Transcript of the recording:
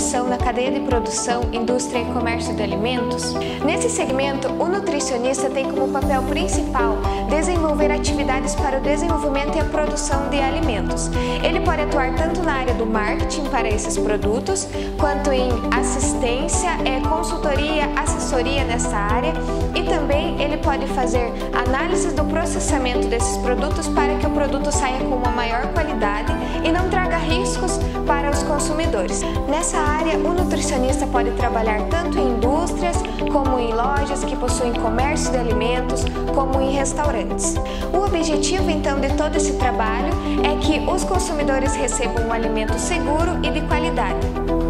distribuição na cadeia de produção, indústria e comércio de alimentos? Nesse segmento, o nutricionista tem como papel principal desenvolver atividades para o desenvolvimento e a produção de alimentos. Ele pode atuar tanto na área do marketing para esses produtos, quanto em assistência, consultoria, assessoria nessa área, e também ele pode fazer análise do processamento desses produtos para que o produto saia com uma maior qualidade e não traga riscos para os consumidores. Nessa área, o nutricionista pode trabalhar tanto em indústrias, como em lojas que possuem comércio de alimentos, como em restaurantes. O objetivo, então, de todo esse trabalho é que os consumidores recebam um alimento seguro e de qualidade.